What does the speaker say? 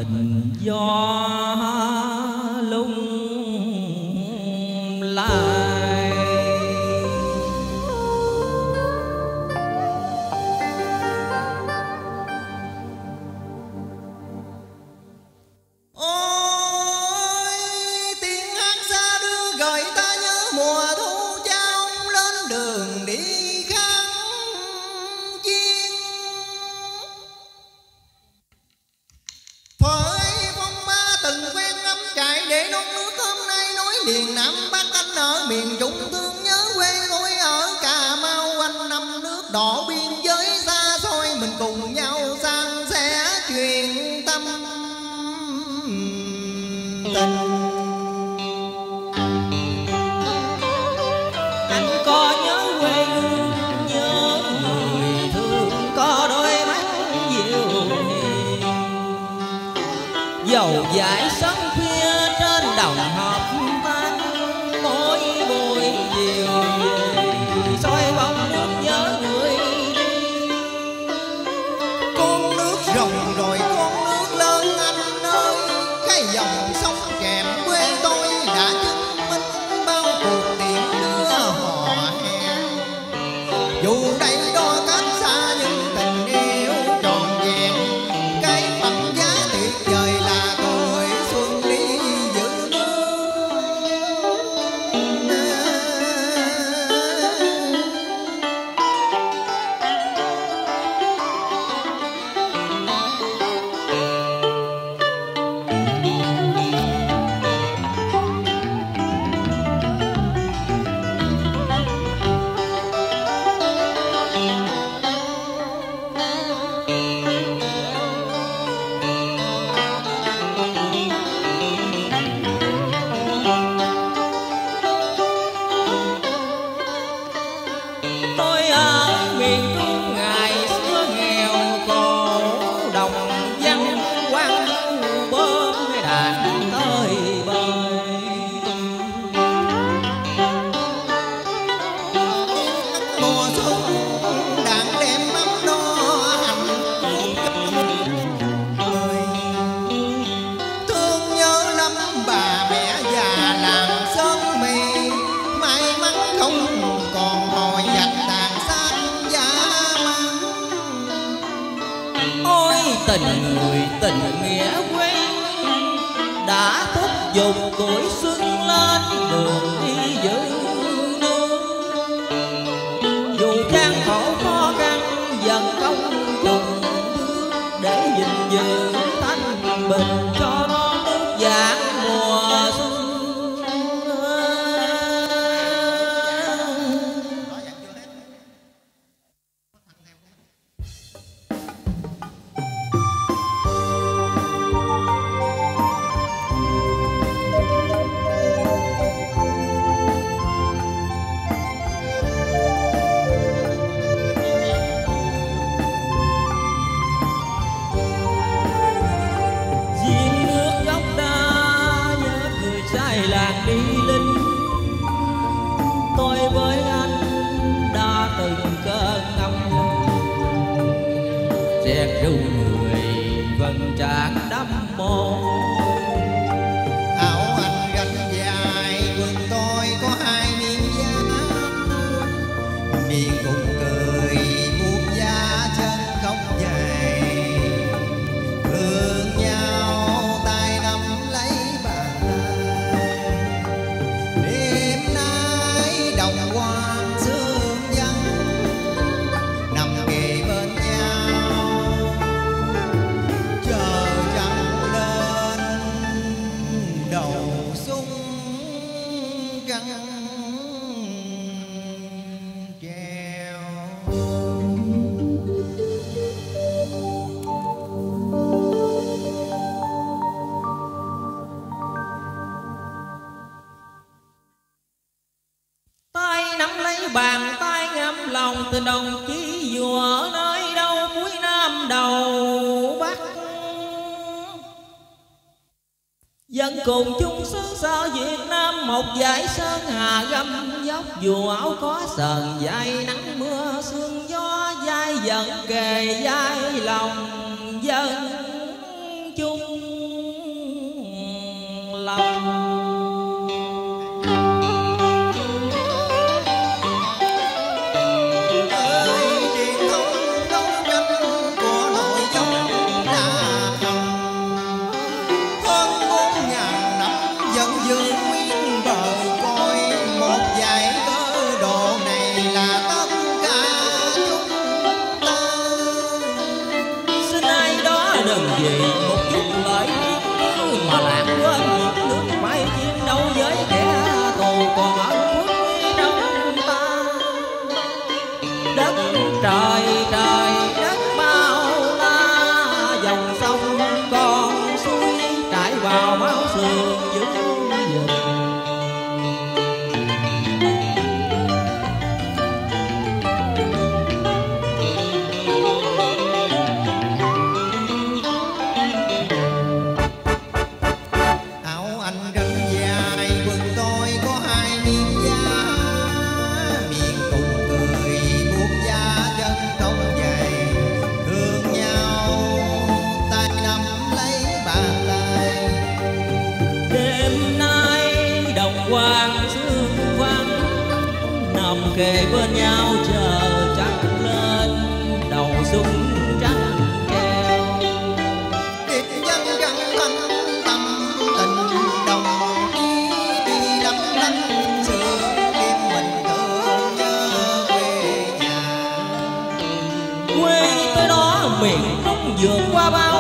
tình gió lung lại. Ôi tiếng hát xa đưa gợi ta nhớ mùa thu cha ông lên đường đi kháng chiến. Thuở ấy phong ba từng quen ngắm trại để non nước, hôm nay nối liền Nam Bắc. Anh ở miền Trung thương nhớ quê tôi ở Cà Mau, quanh năm nước đỏ biên giới xa xôi, mình cùng nhau san sẻ chuyện tâm tình. Anh có nhớ quê hương, nhớ người thương, có đôi mắt dịu hiền, dầu dãi sóng khuya trên đồng hợp tan, mỗi buổi chiều về soi bóng nước nhớ người đi. Con nước rồng rồi con nước lên anh ơi, cái dòng sông kèm quê tôi đã chứng minh bao cuộc tiễn đưa hò hẹn. Dù đây đo cách xa nhưng tình yêu tròn vẹn, cái phẩm giá tuyệt vời là tuổi xuân đi giữ nước. Tôi ở miền Trung ngày xưa nghèo khổ, đồng văn quăng bơm đàn tới bời. Mùa xuân đàn đem ấm no hạnh phúc người. Thương nhớ lắm bà mẹ già làng sơn mì, may mắn không còn hồi dạch tàn sát giá măng. Ôi tình người tình nghĩa quê đã thúc giục tuổi xuân lên đường đi giữ nước. Dù gian khổ khó khăn dần công từng bước, để gìn giữ thanh bình cho non nước vạn mùa xuân. Giếng nước dốc đá nhớ người trai làng đi lính, tôi với anh đã từng cơn ngâm chẹt rượu người vầng trán đắm môi. Áo anh gánh dài, quần tôi có hai miếng da, miệng cùng cười buông da chân không dày. Thương nhau tay nắm lấy bàn tay, đêm nay đồng quan sương vắng, nằm kề bên nhau chờ trăng lên đầu súng căng treo. Tay nắm lấy bàn tay ngắm lòng tình đồng chí, dù ở nơi đâu cuối Nam đầu Bắc, dân cùng chung xứ sở Việt Nam. Một dải sơn hà găm dốc, dù áo có sờn dai nắng mưa sương gió, vai dần kề vai lòng dân chung. lần gì một chút lợi ích mà lãng quên những nước phải chiến đấu với kẻ thù còn ở khuất trong ta. Đất trời trời đất bao la, dòng sông con suối trải vào máu sườn giữ gìn. Kề bên nhau chờ chắc lên đầu súng trắng keo. Địch dân gắn thân tâm tình đồng đi lấp lánh sương đêm mình thương nhớ quê nhà. Quê tới đó miền Trung vượt qua bao